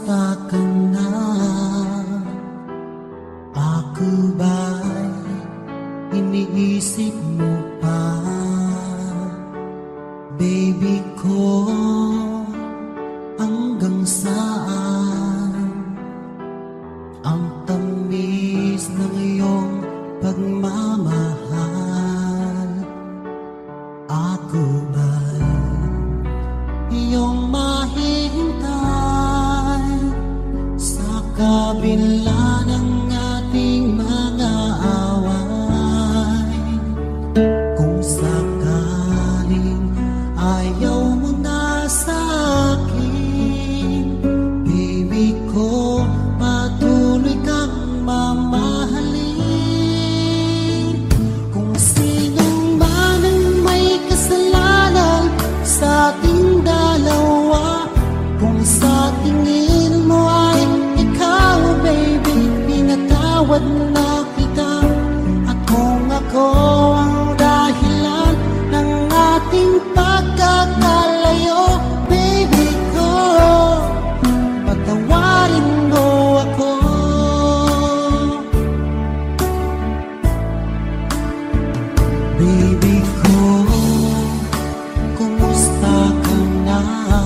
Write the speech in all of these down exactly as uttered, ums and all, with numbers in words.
Kumusta ka na? Ako ba'y iniisip mo pa? Baby ko, hanggang saan ang tamis ng iyong pagmamahal? Ako ba'y iyong mahihintay sa kabila ng ating mga away? Kung sakaling ayaw mo na sa akin, baby ko, patuloy kang mamahalin. Kung sinong man ang may kasalanan sa ating dalawa, kung sa tingin mo ay ikaw, baby, pinatawad na kita. At kung ako ang dahilan ng ating pagkakalayo, baby ko, patawarin mo ako. Baby ko, kumusta ka na?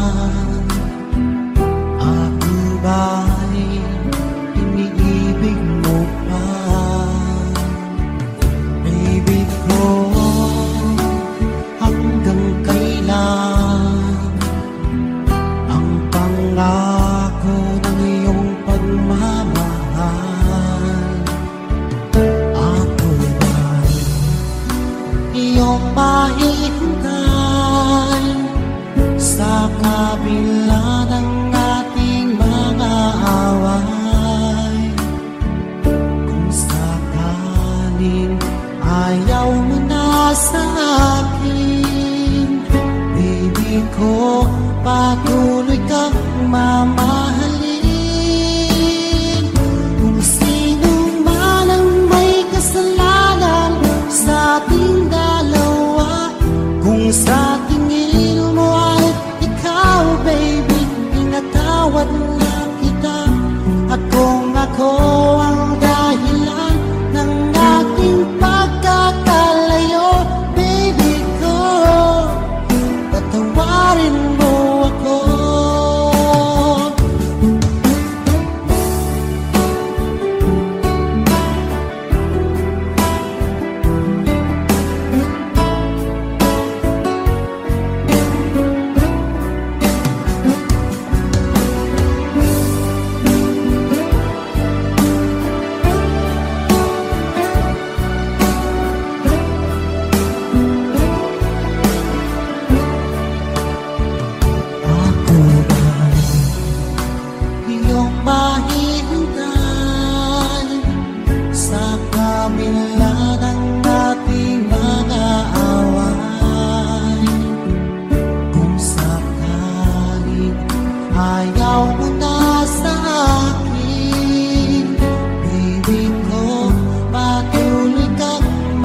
Ako ba'y iniibig mo pa? Baby ko, hanggang kailan ang pangako ng iyong pagmamahal? Ako ba'y iyong mahihintay sa kabila ng ating mga away? Kung sakaling ayaw mo na sa akin, baby ko, patuloy kang mamahalin. Kung sino man ang may kasalanan sa ating dalawa, kung sa tingin mo ay ikaw, baby, pinatawad na kita. At kung ako ang dahilan ng ating pagkakalayo, baby ko, patawarin mo ako. Ako ba'y iyong mahihintay sa kabila ng ating mga away? Kung sakaling ayaw mo na sa akin, baby ko, patuloy kang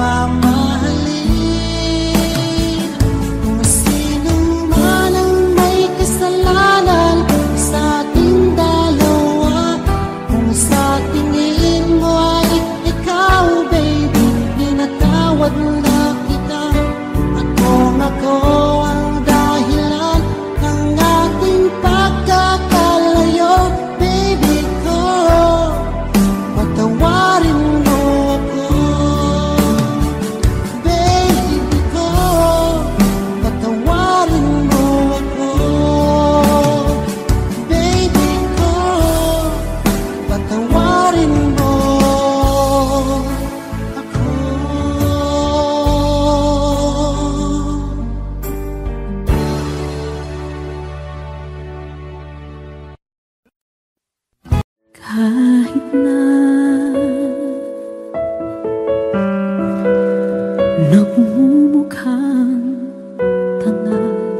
mamahalin. Kung sino man ang may kasalanan sa ating dalawa, kung sa tingin mo ay ikaw, baby, pinatawad na kita. At kung ako ang dahilan ng ating pagkakalayo, baby ko, patawarin mo ako. Baby ko, patawarin mo ako. Baby ko, patawarin mo ako. Kahit na nagmumukhang tanga,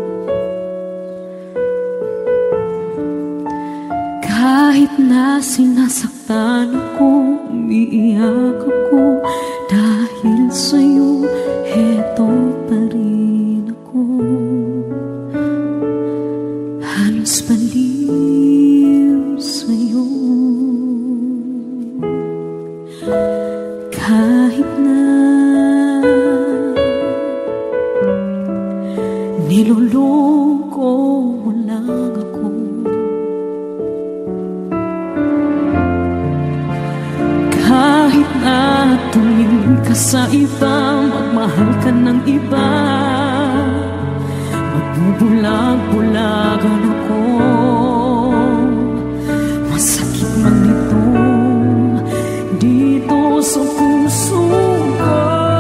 kahit na sinasaktan ako, umiiyak ako, dahil sa'yo, heto pa rin ako. Halos baliw Kahit na tumingin ka sa iba, magmahal ka ng iba, magbubulag-bulagan ako. Masakit man ito dito sa puso ko.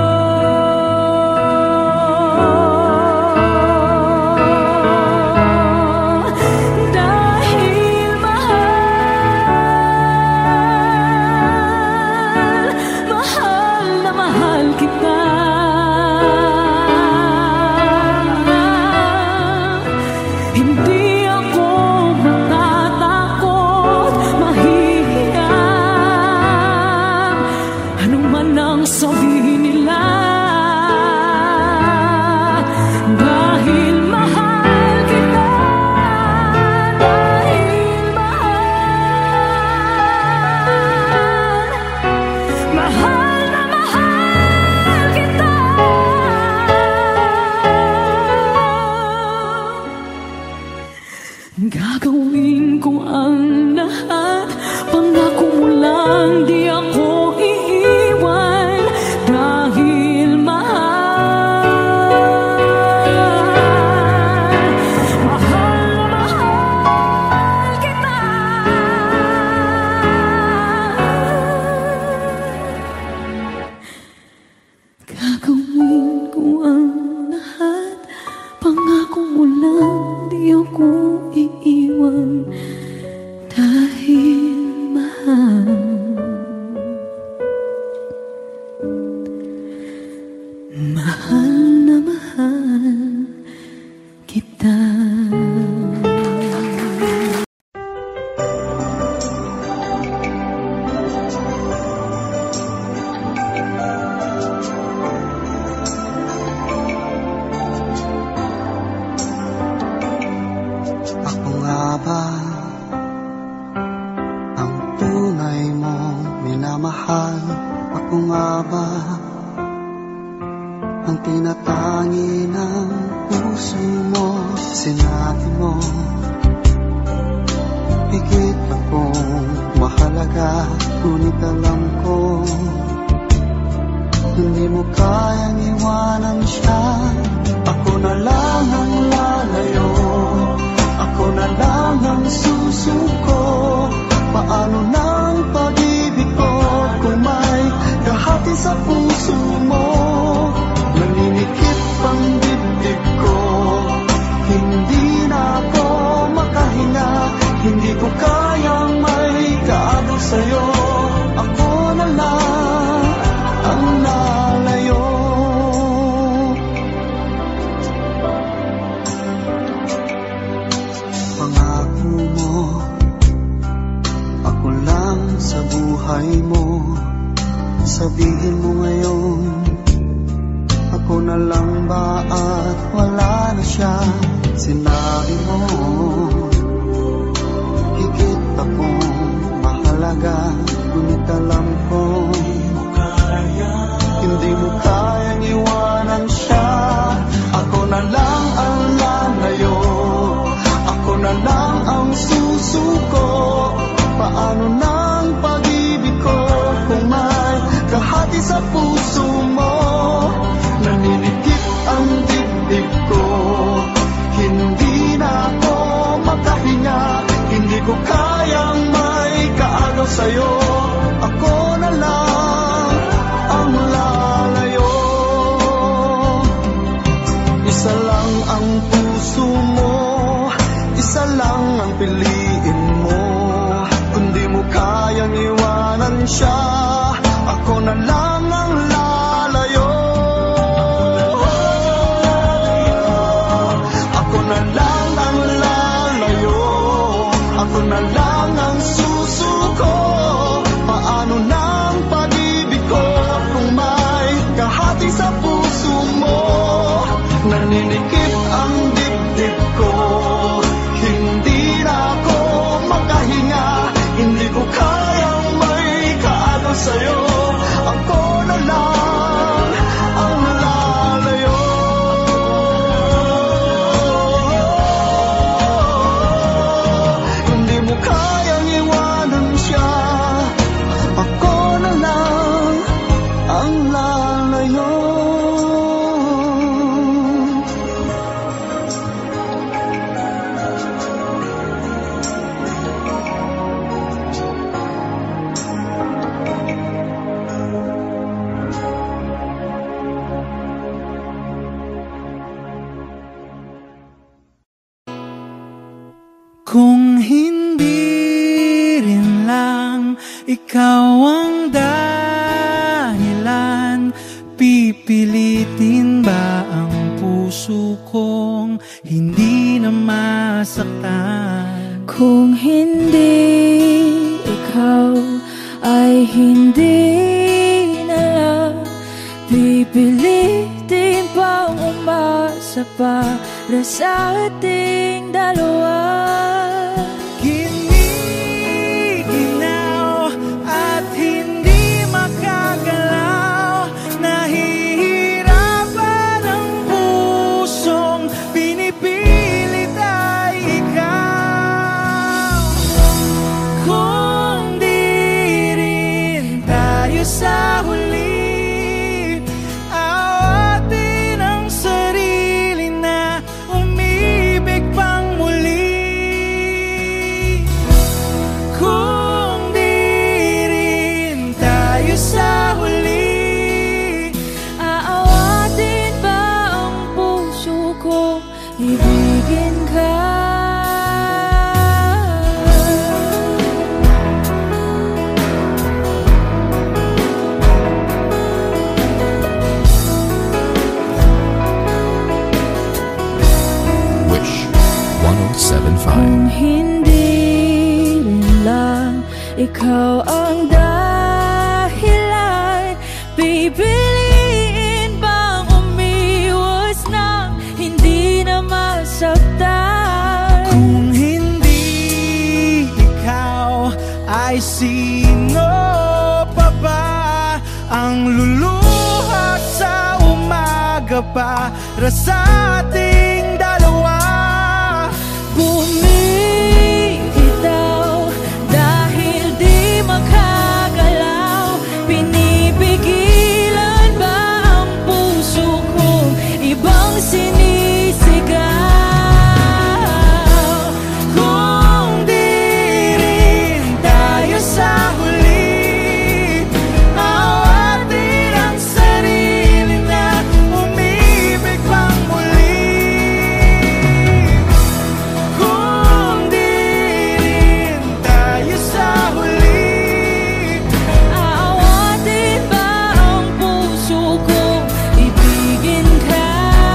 Gagawin ko ang lahat, pangako mo lang di ako iiwan, dahil mahal, mahal na mahal kita. Gagawin ko ang lahat, pangako mo lang di ako iiwan, dahil mahal, mahal na mahal kita. Mahal, ako nga ba ang tinatangi ng puso mo? Sinabi mo, higit akong mahalaga, ngunit alam ko hindi mo kayang iwanan siya. Ako na lang ang lalayo, ako na lang ang susuko. Paano nang pag-ibig ko kung may kahati sa puso mo? Naninikip ang dibdib ko, hindi na ako makahinga, hindi ko kayang may kaagaw sa'yo. Ako na lang ang lalayo. Pangako mo, ako lang sa buhay mo. Sabihin mo ngayon, ako na lang ba at wala na siya? Sinabi mo, higit akong mahalaga, ngunit alam ko hindi mo kayang iwanan siya. Ako na lang ang lalayo, ako na lang ang susuko. Paano nang pag-ibig ko kung may kahati sa puso mo? Naninikip ang dibdib ko, hindi na ako makahinga, hindi ko kayang may kaagaw sa'yo. Ako na lang ang lalayo. Isa lang ang puso mo, isa lang ang piliin mo. Kung di mo kayang iwanan siya, ako na lang ang lalayo. Ako na lang ang lalayo, ako na lang ang susuko. Paano nang pag-ibig ko kung may kahati sa puso mo? Naninikip ang dibdib ko, hindi na ako makahinga, hindi ko kayang may kaagaw sa'yo. Ako na lang ang lalayo. Hindi mo kayang iwanan ikaw ang dahilan. Pipilitin ba ang puso kong hindi na masaktan? Kung hindi ikaw ay hindi na lang, pipilitin bang umasa para sa ating dalawa? Giniginaw at hindi makagalaw, nahihirapan ang pusong pinipilit ay ikaw. Kung di rin tayo sa huli, awatin ang sarili na umibig pang muli. Kung di rin tayo sa huli, Aawatin ba ang puso ko ibigin ka? Wish one oh seven point five. Kung hindi rin lang ikaw ang dahilan, pipiliin bang umiwas nang hindi na masaktan? kung hindi ikaw, ay sino pa ba ang luluha sa umaga para sa ating dalawa? Bumibitaw dahil di makagalaw, pinipigilan ba ang puso kong ibang sinisigaw? Kung di rin tayo sa huli, awatin ang sarili na umibig pang muli. Kung di rin tayo sa huli, Aawatin ba ang puso kong ibigin ka?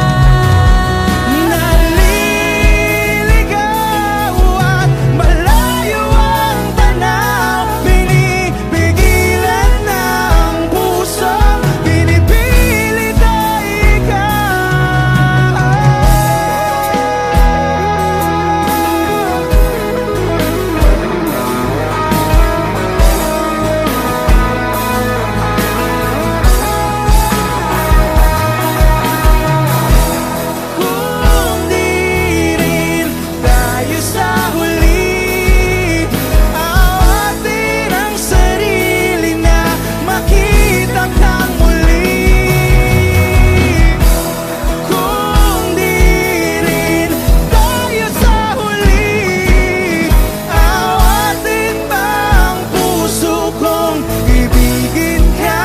naliligaw at malayo ang tanaw, pinipigilan ng puso, pinipilit ay ikaw. Kung di rin tayo sa huli, awatin ang sarili na makita kang muli. Kung di rin tayo sa huli, awatin ba ang puso kong ibigin ka?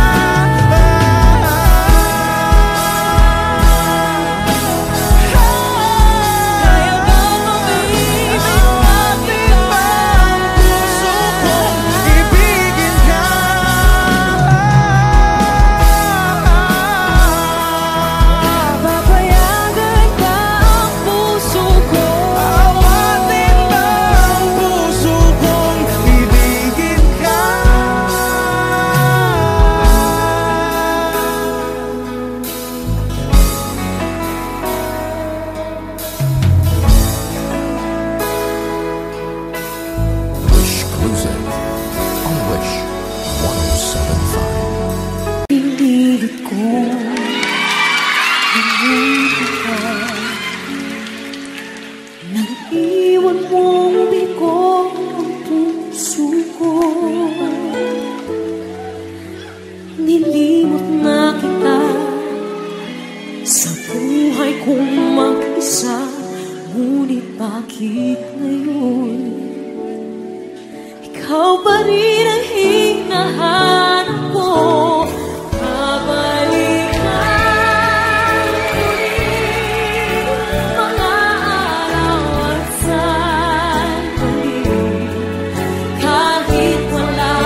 Kaya bang umibig Awatin ba ang puso kong ibigin ka? Papayagan ba ang puso ko? Awatin ba ang puso kong ibigin ka? Wish Cruiser on Wish one oh seven point five. Pinilit ko bumuti ka, nang iwan mong bigo ang puso ko. Nilimot na kita sa buhay kong mag-isa, ngunit bakit ngayon ikaw pa rin ang hinahanap ko? Kabalikan ko rin mga araw at sandali, kahit wala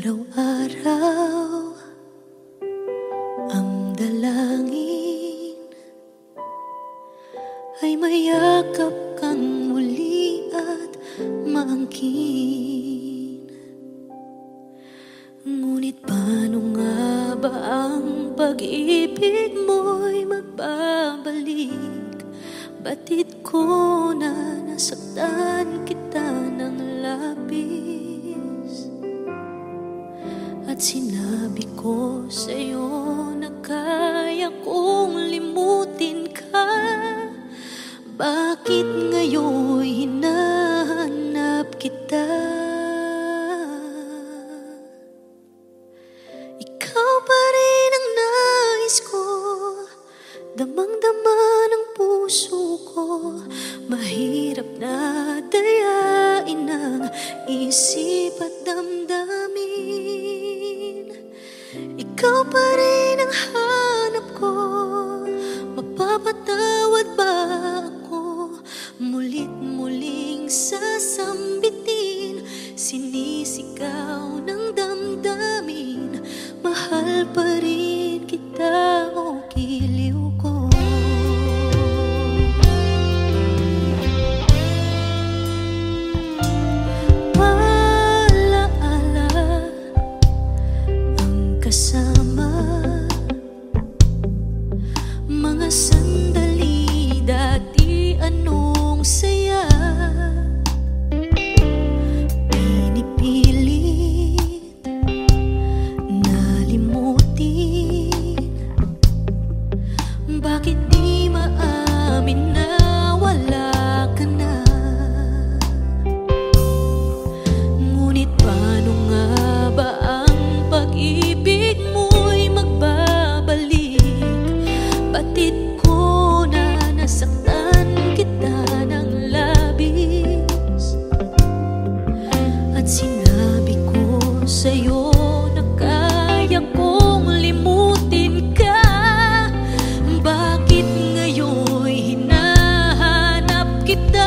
Araw-araw ang dalangin ay mayakap kang muli at maangkin. Ngunit paano nga ba ang pag-ibig mo'y magbabalik? Batid ko na nasaktan kita ng labis, at sinabi ko sa'yo na kaya kong limutin ka. Bakit ngayon hinahanap kita? Ikaw pa rin ang nais ko, damang-dama ng puso ko. Mahirap na dayain ang isip at damdamin. Ikaw pa rin ang hanap ko, mapapatawad ba ako? Mulit-muling sasambitin, sinisigaw ng damdamin. Mahal pa rin kita o giliw ko. Alaala ang kasama, mga sandali dati anong saya. Pinipilit nalimutin, bakit di maamin na wala ka na? Ngunit paano nga ba ang pag-ibig mo'y magbabalik? Batid ko na nasaktan kita ng labis, at sinabi ko sa'yo na kaya kong limutin ka. Bakit ngayon hinahanap kita?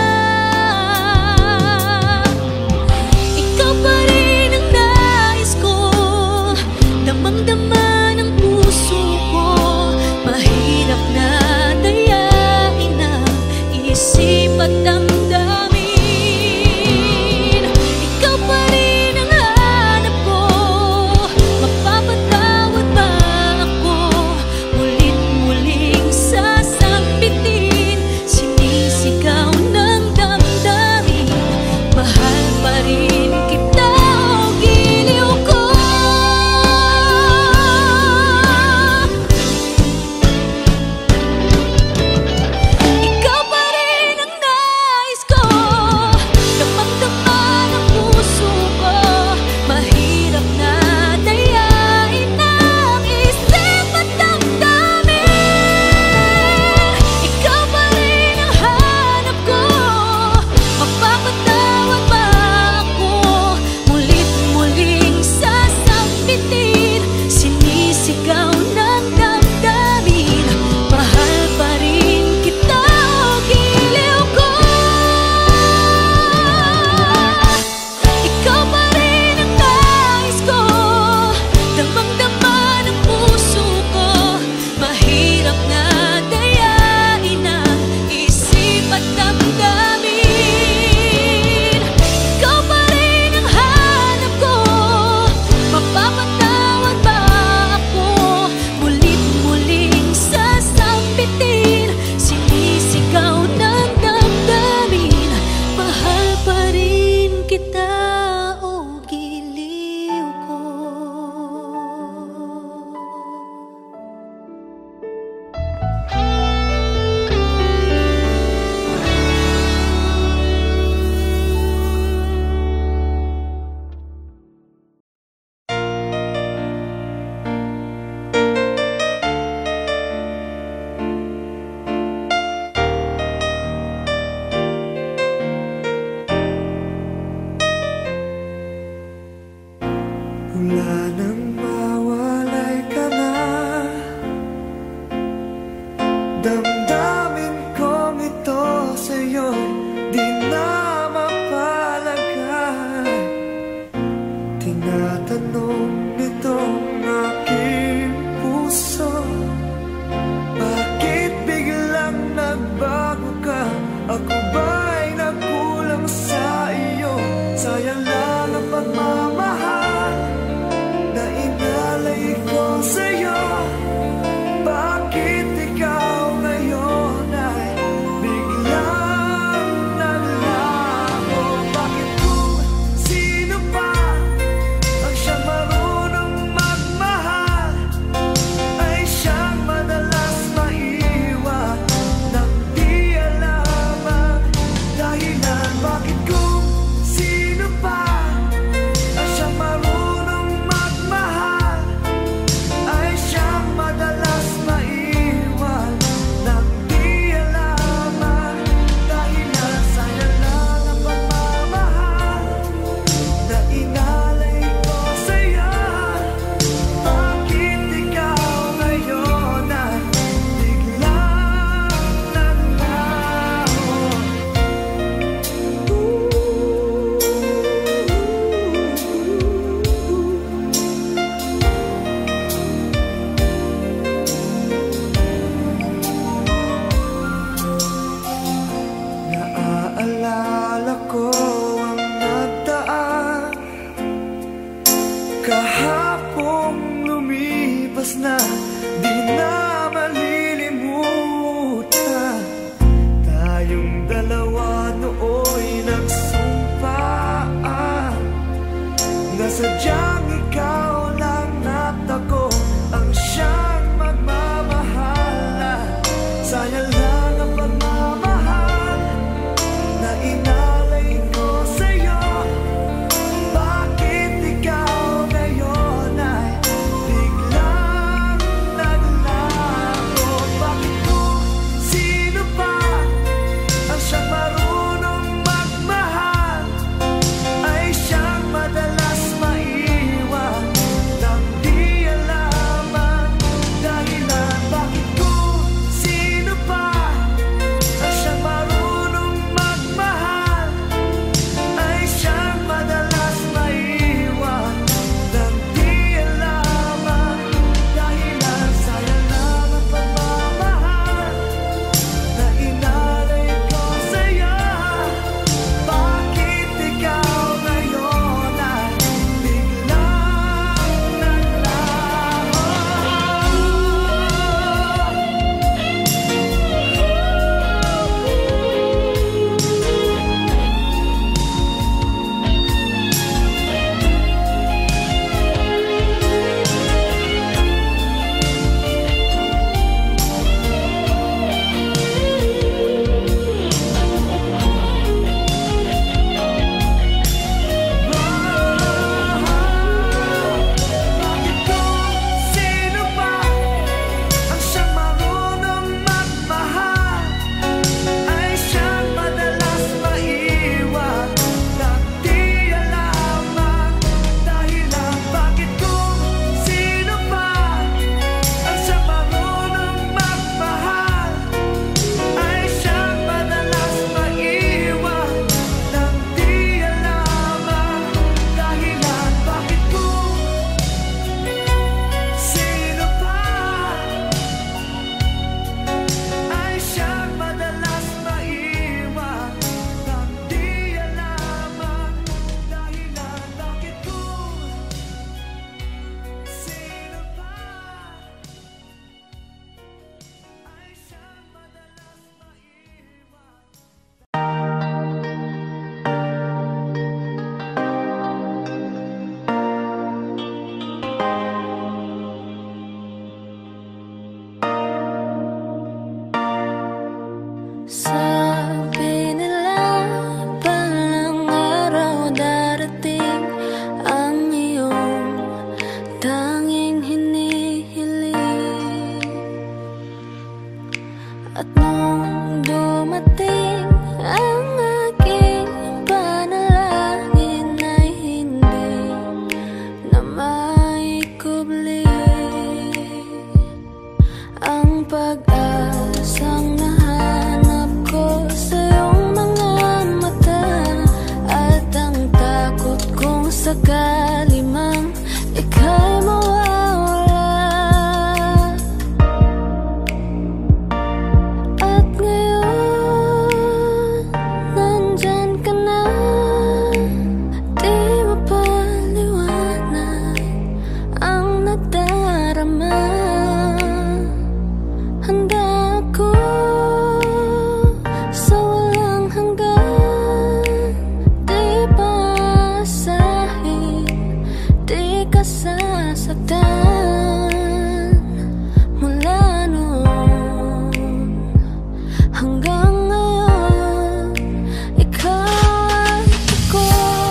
Ikaw pa rin ang nais ko, damang-dama ng puso ko. Mahirap na dayain ang isip at damdamin. Ikaw pa rin ang hanap ko, mapapatawad ba ako? Mulit-muling sasambitin, sinisigaw ng damdamin. Mahal pa rin kita o giliw ko. Ikaw pa rin ang nais ko, damang-dama ng puso ko. Mahirap na dayain ang isip at damdamin. Ikaw pa rin ang hanap ko, mapapatawad ba ako? Mulit-muling sasambitin, sinisigaw ng damdamin. Mahal pa rin kita o giliw ko. Ikaw pa rin ang nais ko, damang-dama ng puso ko. Mahirap na dayain ang isip at damdamin. Ikaw pa rin ang hanap ko, mapapatawad ba ako? Mulit-muling sasambitin, sinisigaw ng damdamin. Mahal pa rin kita o giliw ko. Wala nang mawalay ka na, damdamin kong ito sa'yo'y di na mapalagay. Tinatawag tanong nitong aking puso. Bakit biglang nagbago ka? Ako ba'y nagkulang sa iyo? Sayang lang ang pagmamahal na inalay ko sa'yo. Bakit ikaw ngayon ay biglang naglaho? Bakit kung sino pa ang siyang marunong magmahal ay siyang madalas maiwan nang di alam ang dahilan? Bakit kung sino pa ang siyang marunong magmahal ay siyang madalas maiwan nang di alam ang dahilan? Sayang lang ang pagmamahal na inalay ko sa'yo. Bakit ikaw ngayon ay biglang naglaho? Naaalala ko ang nagdaan kahapong lumipas na, di na malilimutan. Tayong dalawa nooy nagsumpaan na sadyang ikaw lang at ako ang siyang magmamahalan. Sayang lang ang pagmamahal na inalay ko sa'yo. Bakit ikaw ngayon ay biglang naglaho? Bakit kung sino pa ang siyang marunong magmahal ay siyang madalas maiwan nang di alam ang dahilan? Bakit kung sino pa ang siyang marunong magmahal ay siyang madalas maiwan nang di alam ang dahilan? Sayang lang ang pagmamahal na inalay ko sa'yo. Bakit ikaw ngayon ay biglang naglaho? Bakit kung sino pa ang siyang marunong magmahal ay siyang madalas maiwan nang di alam ang dahilan? Bakit kung sino pa ang siyang marunong magmahal ay siyang madalas maiwan nang di alam ang dahilan? Bakit kung sino pa ay siyang madalas maiwan nang di alam ang dahilan? Bakit kung sino pa ay siyang madalas maiwan? Sabi nila palang araw darating ang iyong tanging hinihiling. At nung dumating ang aking panalangin ay hindi na maikubli ang pag-asang nahanap ko sa iyong mga mata, at ang takot kong sakali mang nasaktan mula noon hanggang ngayon. Ikaw at ako,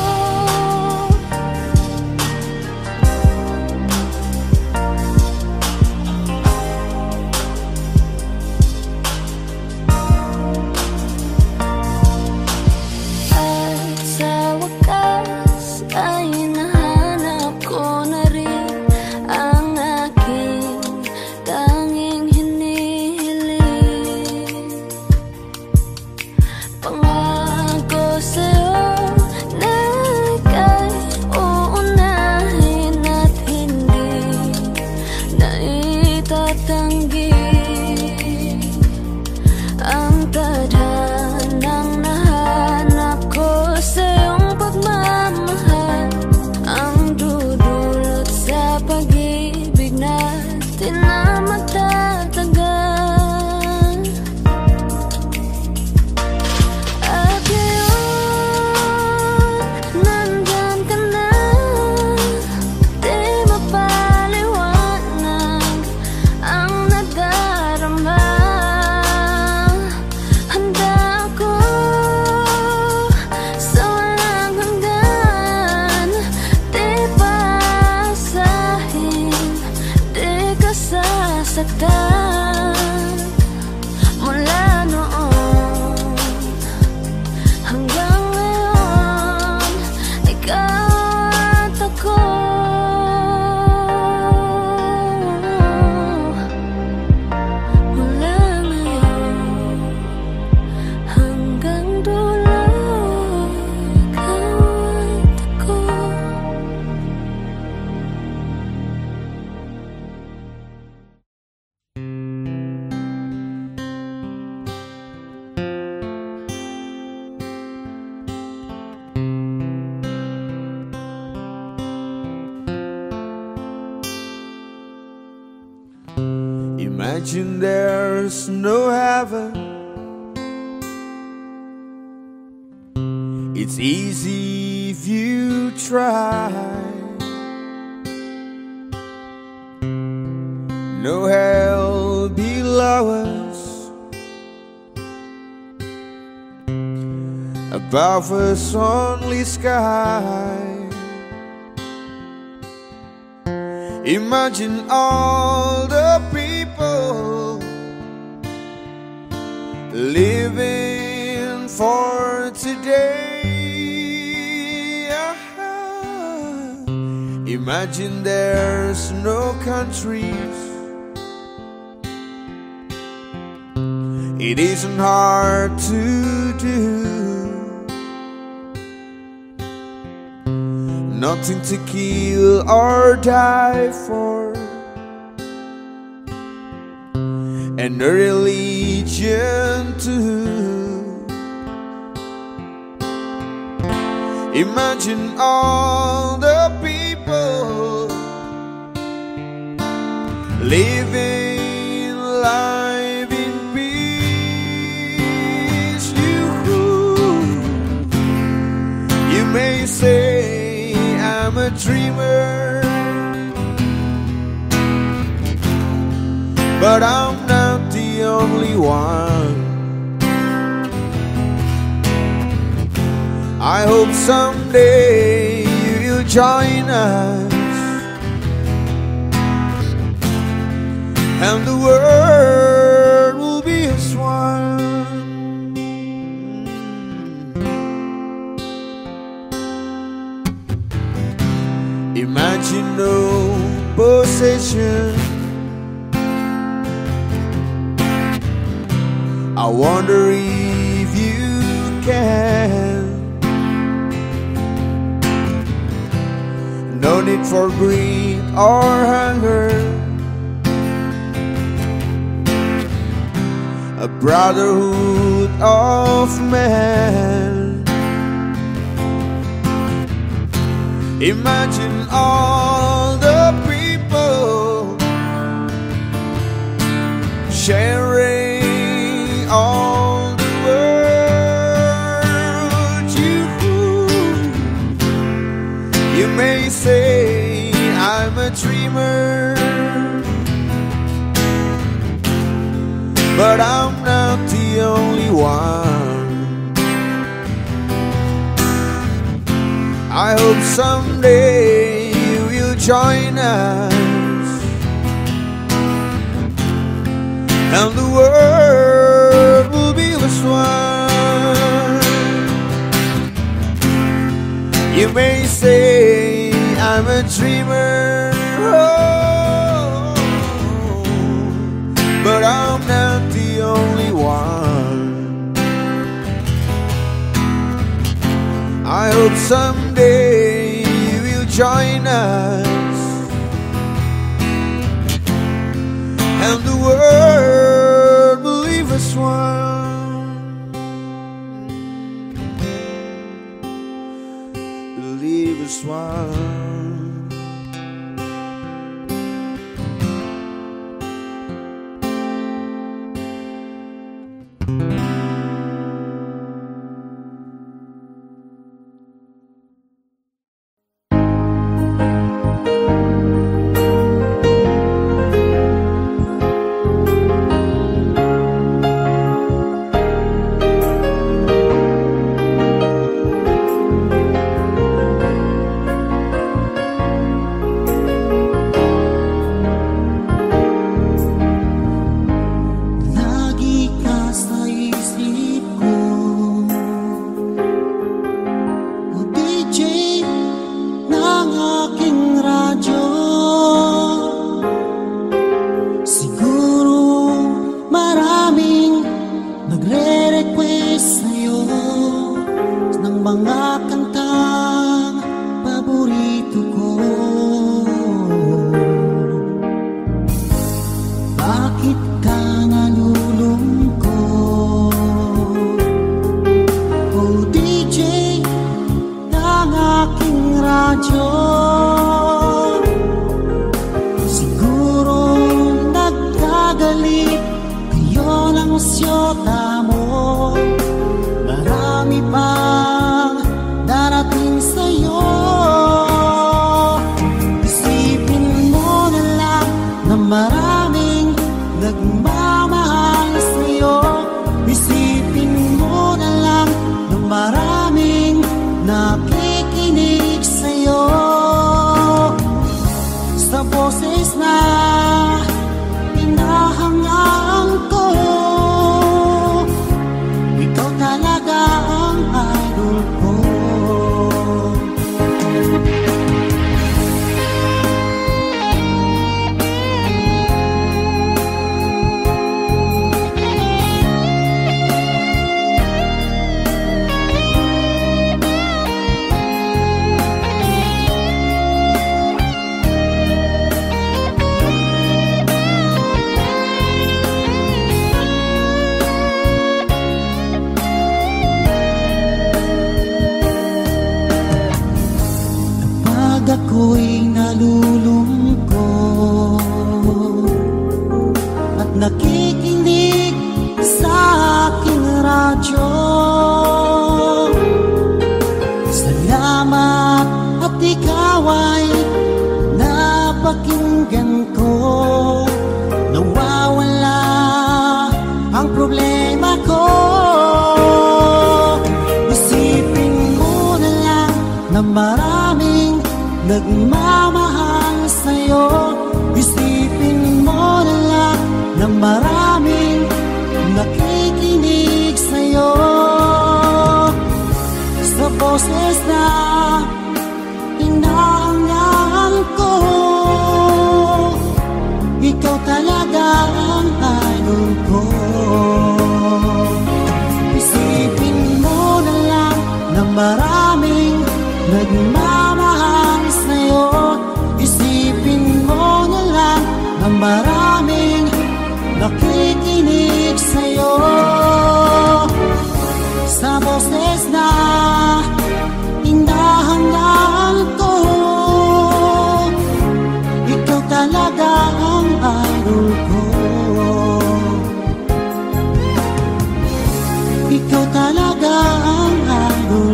at sa wakas ay nahanap ko na rin ang aking tanging hinihiling. Pangako sa'yo na ika'y uunahin at hindi na itatanggi ang tadhanang nahanap ko sa iyong pagmamahal, ang dudulot sa pag-ibig natin na magtatagal. At ngayon, nandyan ka na, di mapaliwanag ang nadarama. Handa ako sa walang hanggan, di paasahin, di ka sasaktan. Mula noon hanggang ngayon, ikaw at ako. Mula ngayon hanggang dulo, ikaw at ako. Imagine there's no heaven. It's easy if you try. No hell below us, above us only sky. Imagine all the people living for today. Imagine there's no countries. It isn't hard to do. Nothing to kill or die for, and a religion too. Imagine all the people living life in peace. You, you may say I'm a dreamer, but I'm not the only one. I hope someday you'll join us, and the world will be as one. Imagine no possession. I wonder if you can. No need for greed or hunger, a brotherhood of men. Imagine all the people sharing all the world. You, you may say I'm a dreamer, but I'm not the only one. I hope someday you will join us, and the world will be as one. You may say I'm a dreamer, oh, but I'm not the only one. I hope someday you will join us, and the world will leave us one. Will leave us one.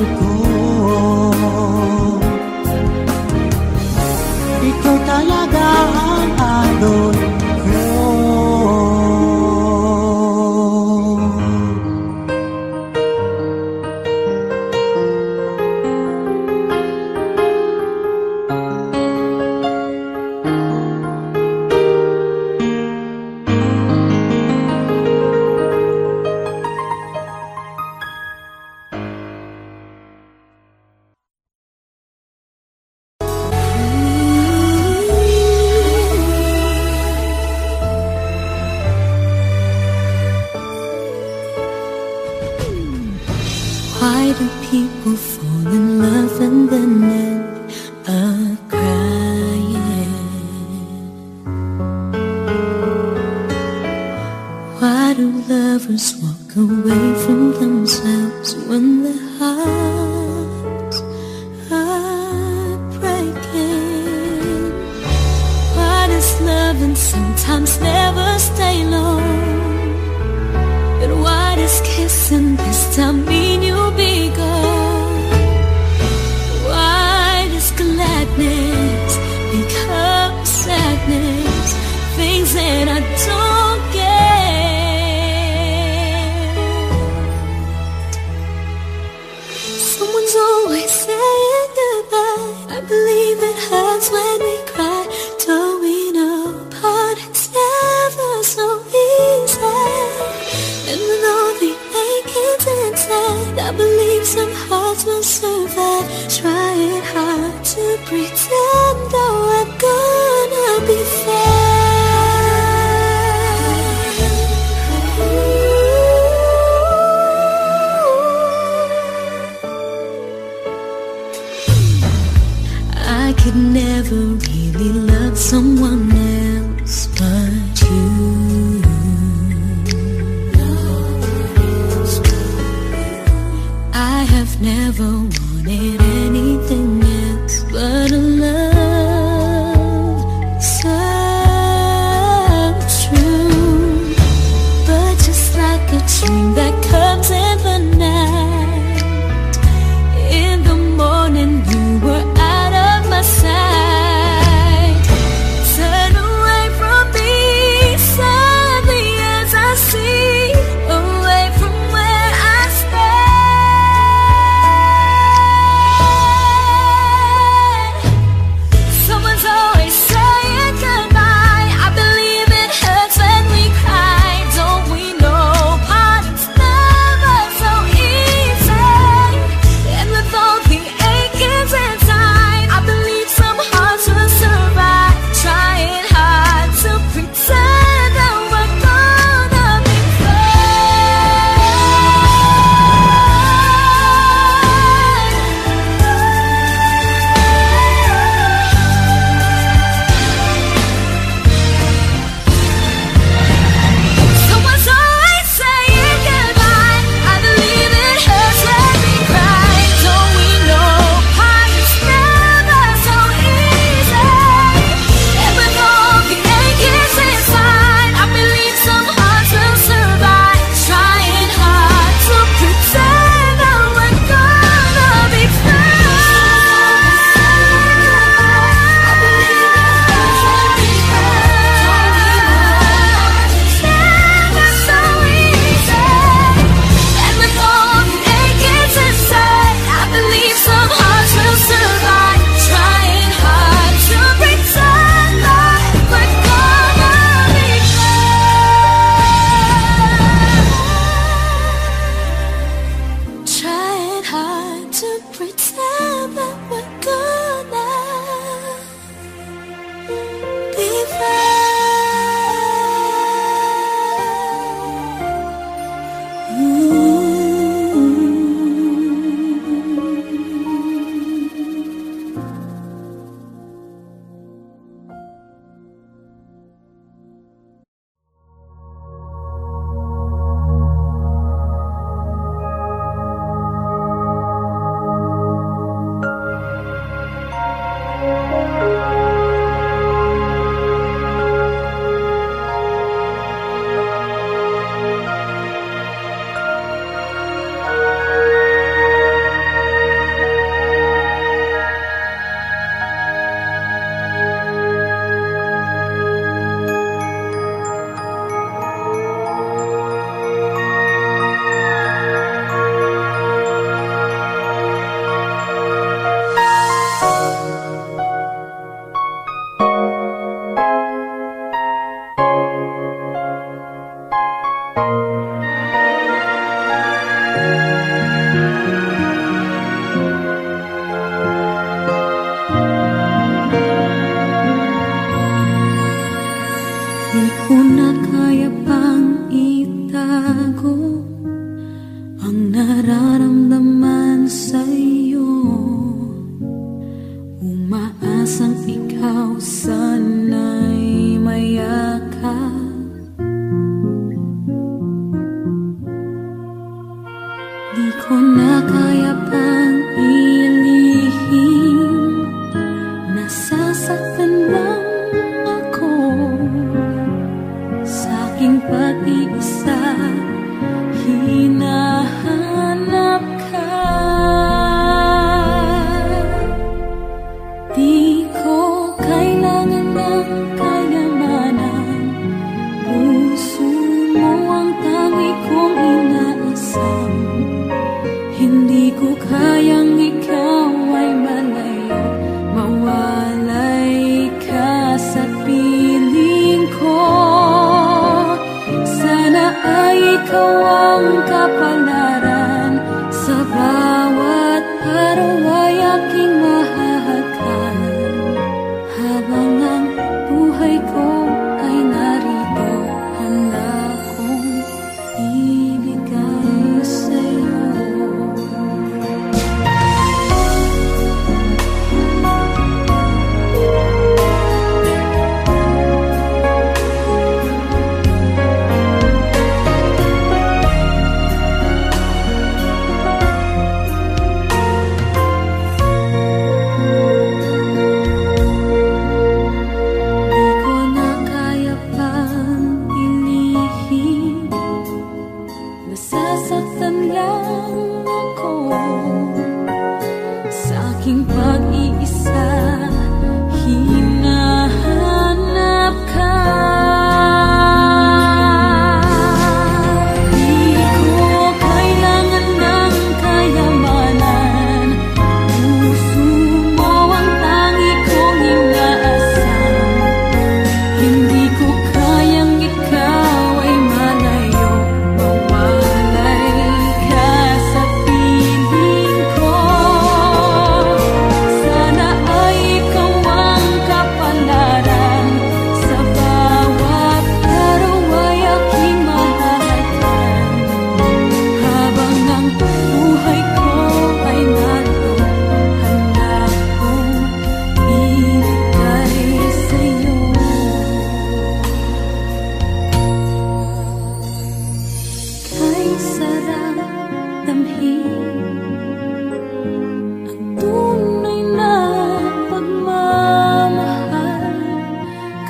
Ikaw talaga alon ko. Why do people fall in love and then end up crying? Why do lovers walk away from themselves when their hearts are breaking? Why does loving sometimes never stay long? And why does kissing this time mean you'll be gone? Why does gladness become sadness? Things that I don't get. Someone's always saying goodbye. I believe it hurts when we cry. Don't we know parting's never so easy? And with all the aching's inside, I believe some hearts will survive. Trying hard to pretend, though I'm gonna be fine. I could never really love someone else but you. I have never wanted anything else but a love so true. But just like a dream that comes in the night, in the morning you were out of my sight. Turn away from me, sadly as I see, away from where I stand. Someone's always saying goodbye. I believe it hurts when we cry. Don't we know parting's never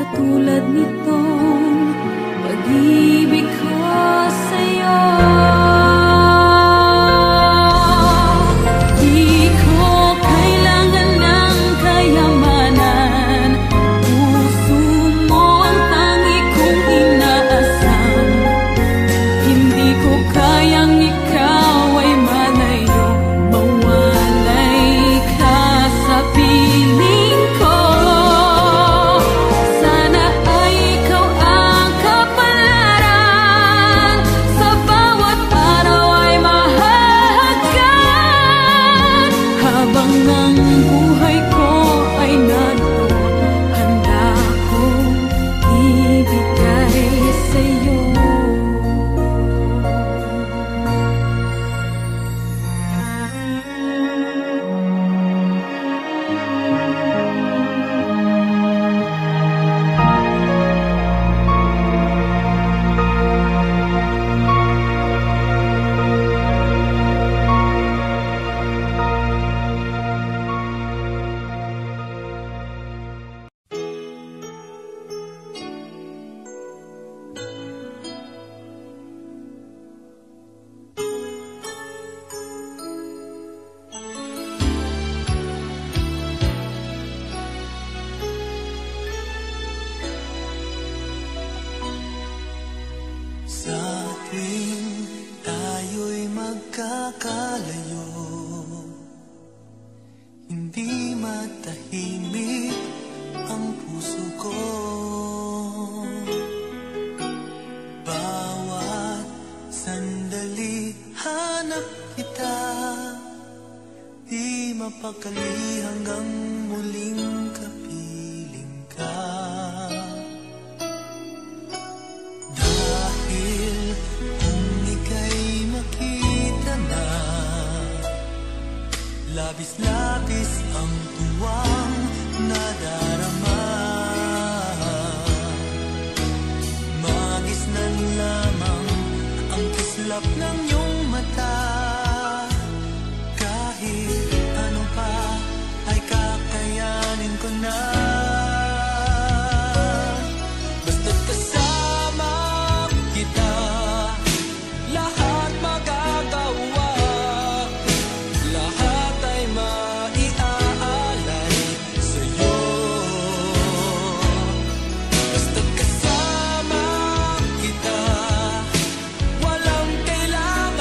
katulad nitong pag-ibig ko sa'yo. Di ko kailangan ng kayamanan, puso mo ang tangi kong inaasam. Hindi ko kayang ikaw ay malayo, mawalay ka sa piling ko. Sana ay ikaw ang kapalaran, sa bawat araw ay mahalagan. Habang ang buhay ko ay naroon, handa kong ibigay sa'yo. Sa tuwing tayo'y magkakalayo, hindi matahimik ang puso ko. Bawat sandali hanap kita, di mapakali hanggang muling kapiling ka. Dahil kung ika'y makita na, labis-labis ang tuwang nadarama. Magisnan lamang ang kislap ng iyong mata. Kahit ano pa ay kakayanin ko na. Basta't kasama kita, lahat magagawa, lahat ay maiaalay sa'yo. Basta't kasama kita, walang kailangan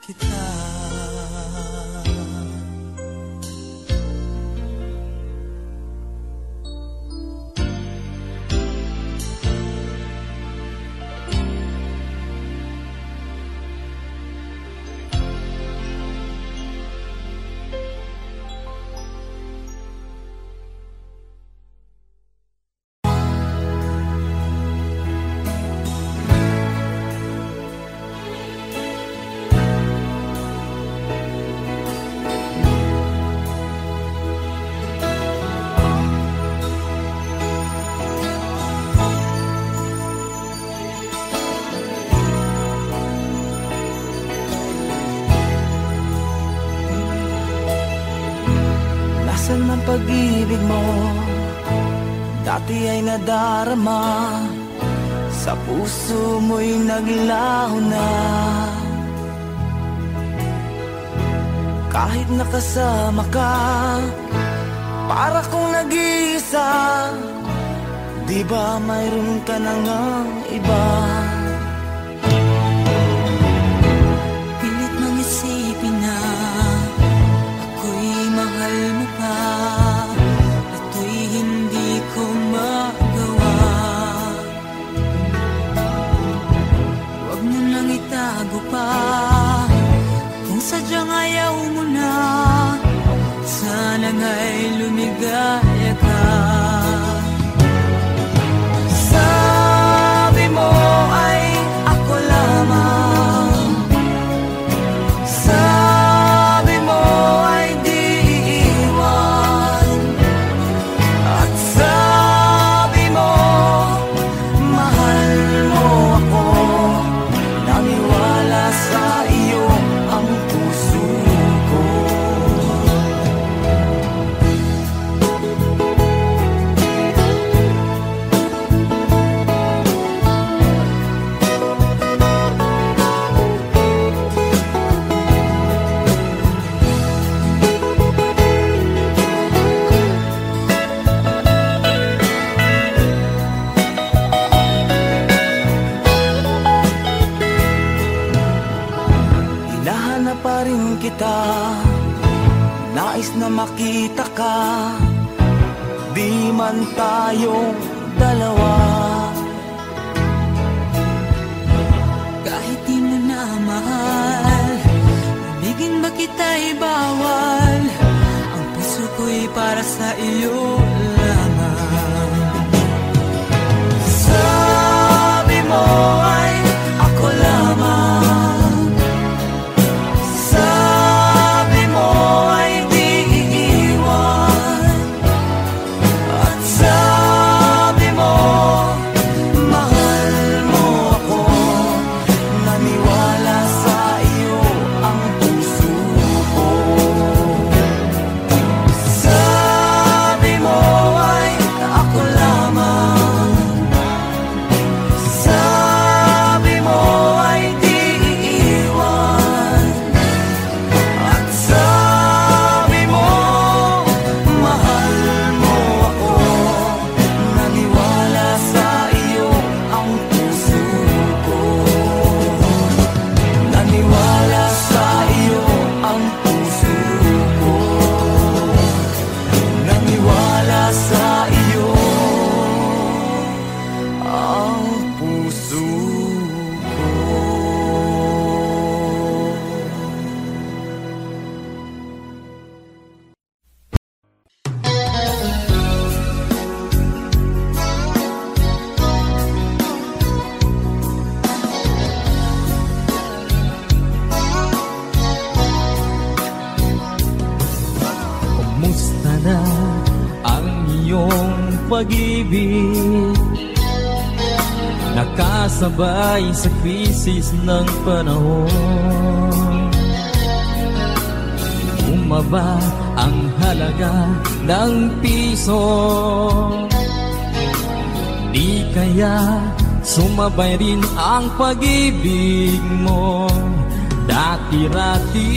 kita. Nasaan man pag-ibig mo, dati ay nadarama, sa puso mo'y naglaho na. Kahit nakasama ka, para kong nag-iisa, di ba mayroon ka na ngang iba? Pilit mang isipin na ako'y mahal mo pa, ito'y hindi ko magawa. Huwag mo nang itago pa, kung sadyang ayaw mo na, sana nga'y lumigaya ka. Sabi mo ay ako lamang, sabi mo ay di iiwan, at sabi mo mahal mo ako, naniwala sa iyo ang puso ko. Hinahanap pa rin kita, nais na makita ka, di man tayong dalawa. Kahit di mo na mahal, ibigin ba kita'y bawal, ang puso ko'y para sa iyo lamang. Sabi mo ay ako lamang, sabi mo ay di iiwan, at sabi mo mahal mo ako, naniwala sa iyo ang puso ko. Sabi mo ay ako lamang, sabi mo ay di iiwan, at sabi mo mahal mo ako, naniwala sa iyo ang puso ko. Naniwala sa iyo ang puso ko, naniwala sa iyo ang puso ko. Kumusta na ang iyong pag-ibig? Nakasabay sa krisis ng panahon. Bumaba ang halaga ng piso, di kaya sumabay rin ang pag-ibig mo. Dati-rati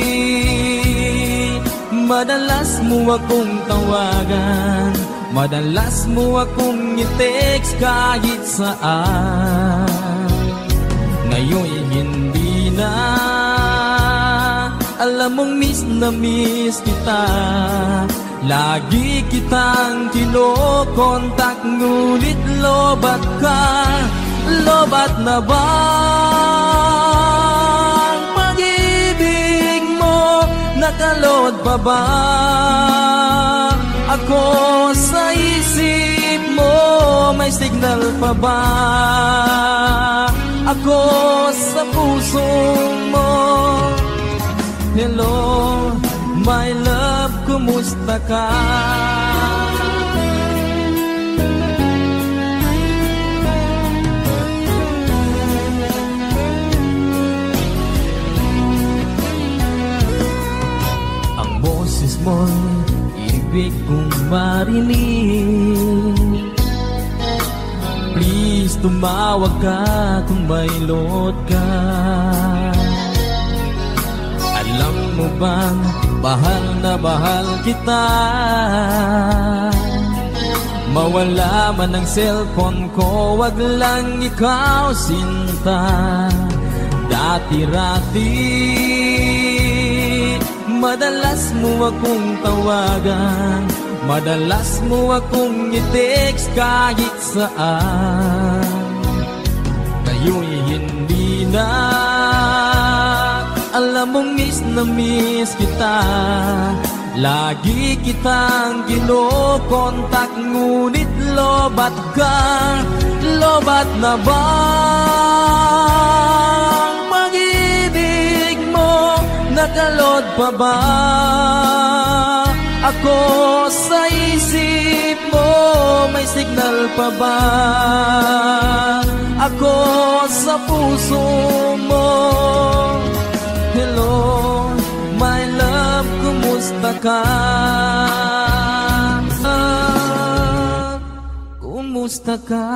madalas mo akong tawagan, madalas mo akong i-text kahit saan. Ngayon'y hindi na, Alam mong miss na miss kita, lagi kitang kinokontak, ngunit lobat ka. Lobat na ba ang pag-ibig mo? Nakalod pa ba ako sa isip mo? May signal pa ba ako sa puso mo? Hello, my love, kumusta ka? Ang boses mo'y ibig kong marinig. Please, tumawag ka kung may load ka. Alam mo bang bahal na bahal kita? Mawala man ang cellphone ko, wag lang ikaw sinta. Dati-rati madalas mo akong tawagan, madalas mo akong i-text kahit saan. Ngayon'y hindi na. Alam mong miss na miss kita, lagi kitang kinokontak, ngunit lobat ka. Lobat na ba ang pag-ibig mo? Nakalod pa ba ako sa isip mo? May signal pa ba ako sa puso mo? Hello, my love, kumusta ka? Ah, kumusta ka?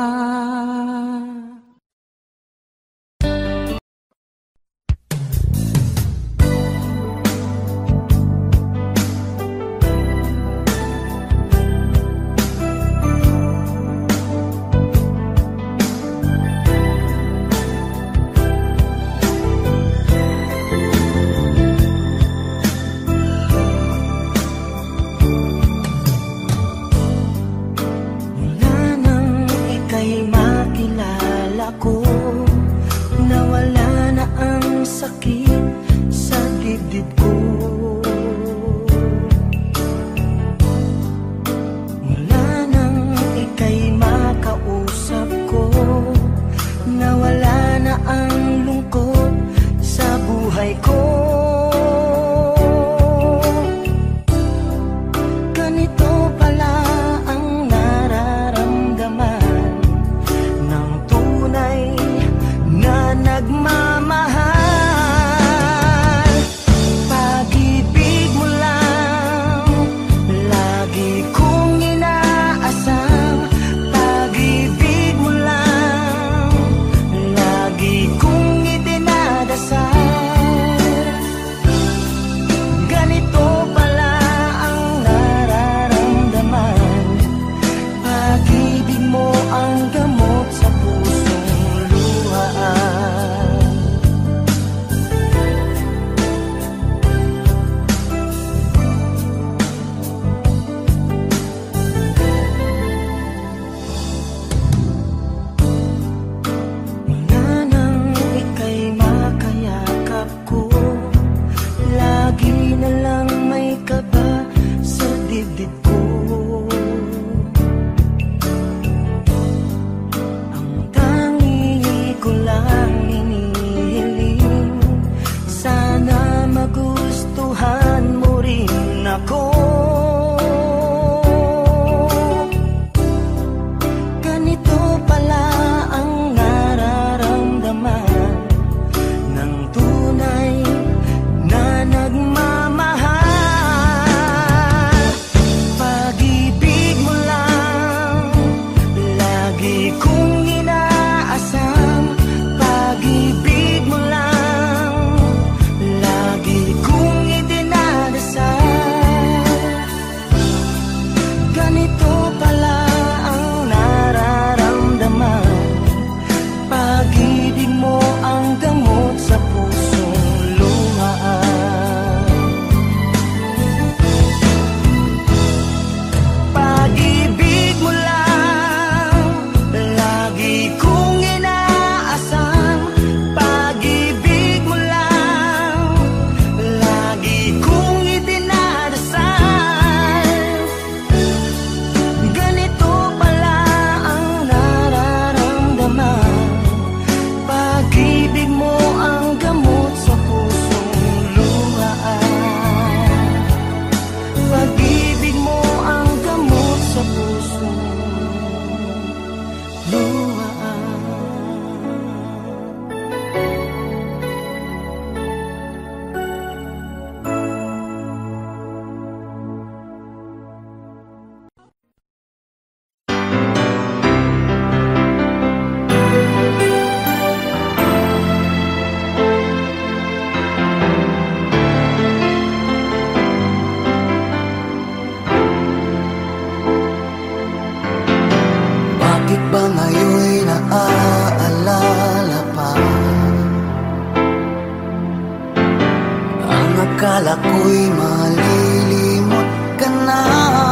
Akala ko'y malilimot ka na,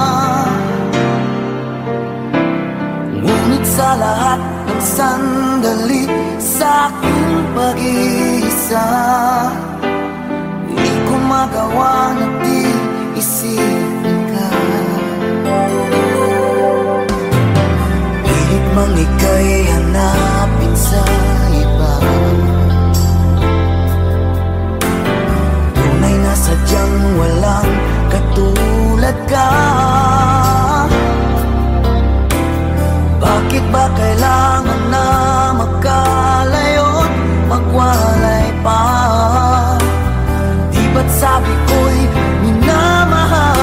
ngunit sa lahat ng sandali sa aking pag-iisa, di ko magawa na di isipin ka. Pilit mang ika'y hanapin sa iba, tunay na sadyang walang katulad ka. Bakit ba kailangan na magkalayo't magwalay pa? Di ba't sabi ko'y minamahal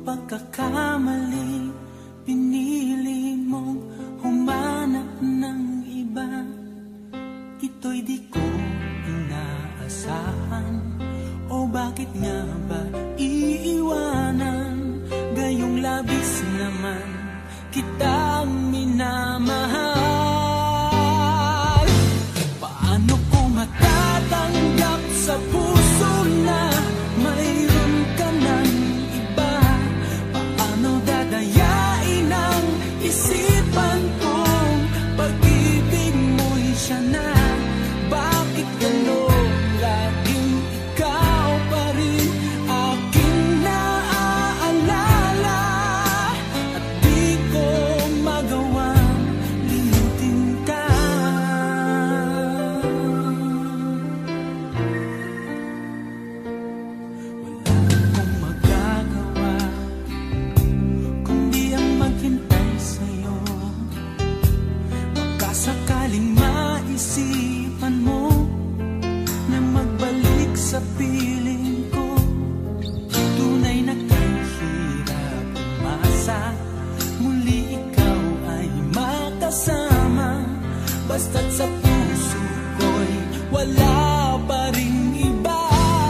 pagkakamali, pinili mong humanap ng iba. Ito'y di ko inaasahan, o bakit nga ba iiwanan? Gayong labis naman kitang minamahal. Paano ko matatanggap sa puso na mayroon ka ng iba? Paano dadayain ang isipan kong pag-ibig mo'y siya na? Bakit gano'n laging ikaw pa rin aking naaalala? At di ko magawang limutin ka. Wala akong magagawa kundi ang maghintay sa'yo. Baka sakaling maisipan mo na magbalik sa piling ko. Tunay na kahirap umasa, muli ikaw ay makasama. Basta't sa puso ko'y wala pa ring iba.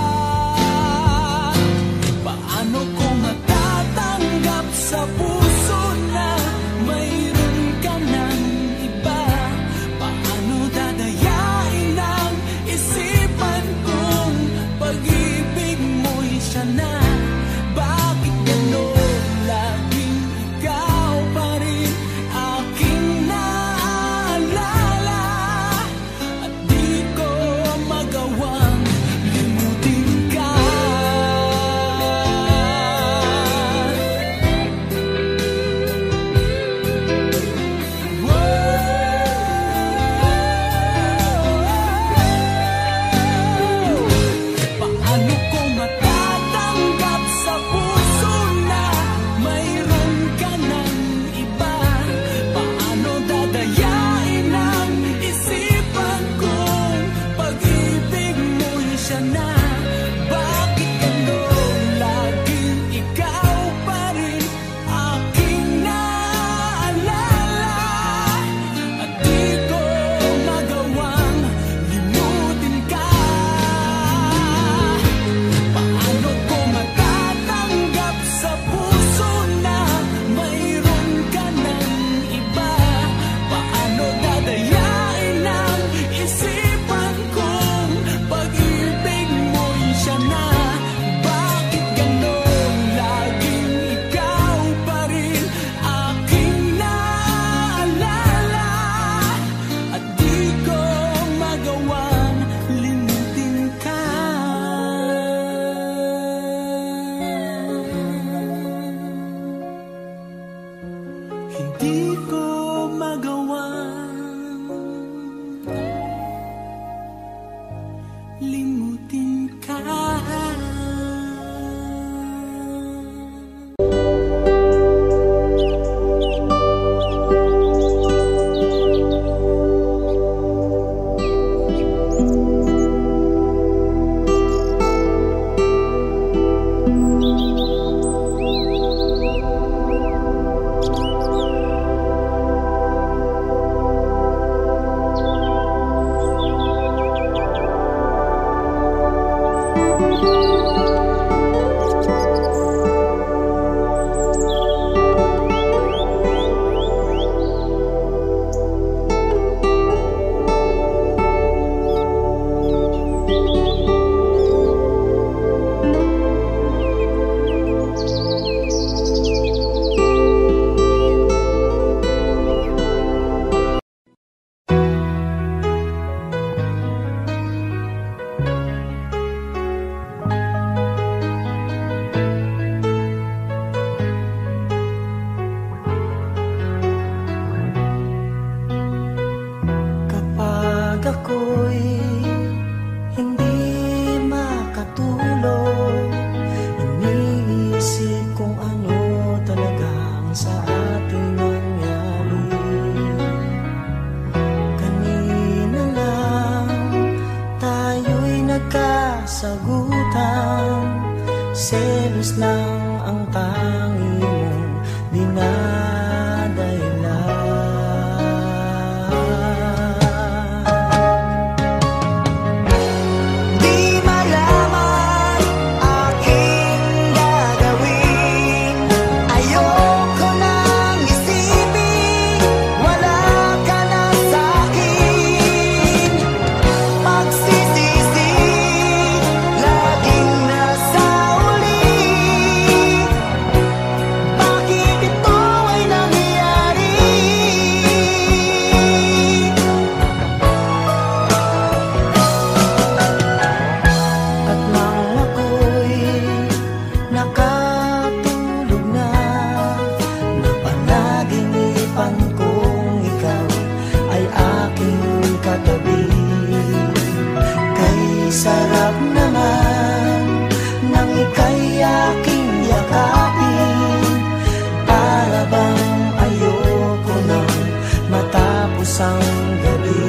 Paano ko matatanggap sa puso na mayroon ka ng iba? Paano dadayain ang isipan kong pag-ibig mo'y siya na? Bakit gano'n laging ikaw pa rin aking naaalala? At di ko magawang limutin ka. Paano ko matatanggap selos lang ang tangi mong dinadailan. Di malaman aking gagawin, ayoko nang isipin, wala ka na sa'kin. Pagsisisi, laging nasa uli. Bakit ito ay nangyari? At nang ako'y nakatulog na, napanaginipan kong ikaw ay aking katabi. Kay sarap naman nang ika'y aking yakapin, para bang ayoko nang matapos ang gabi.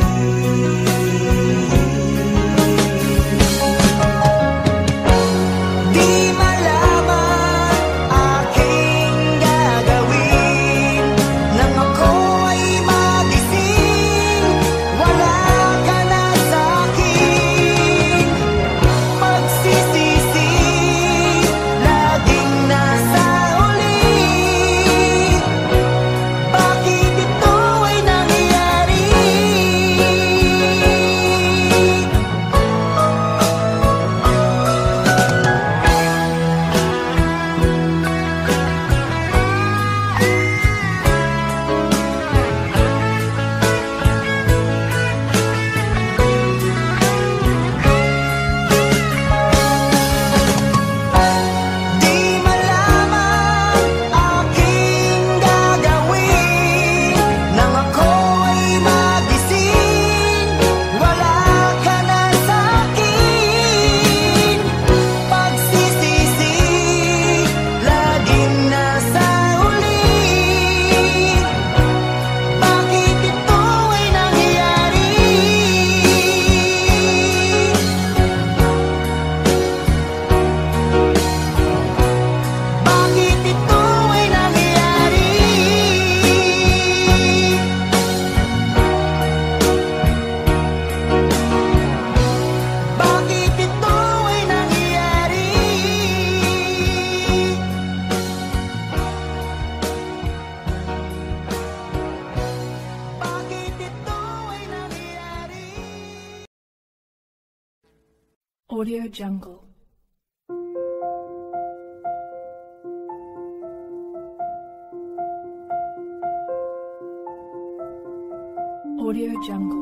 Di malaman aking gagawin, nang ako ay magising, wala ka na sa'kin. Pagsisisi, laging nasa uli. Bakit ito ay nangyari? Di malaman aking gagawin, nang ako ay magising, wala ka na sa'kin. Pagsisisi, laging nasa uli. Bakit ito ay nangyari? Bakit ito ay nangyari? Bakit ito ay nangyari? Bakit ito ay nangyari? Audio Jungle. Audio Jungle.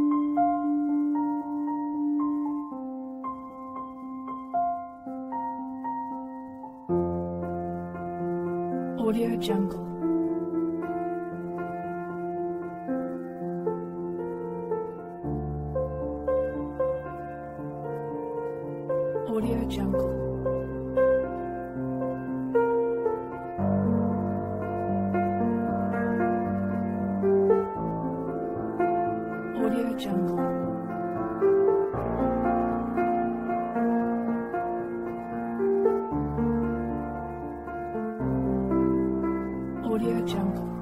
Audio Jungle. Audio Jungle. Audio Jungle. Audio Jungle.